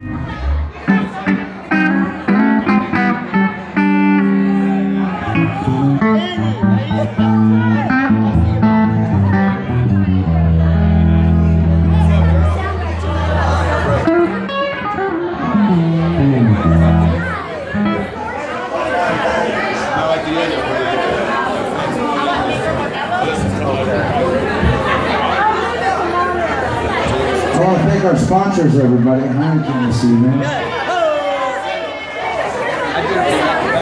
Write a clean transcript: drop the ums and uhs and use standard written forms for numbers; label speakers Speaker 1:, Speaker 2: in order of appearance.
Speaker 1: I want to thank our sponsors, everybody. Hi, can you see, man?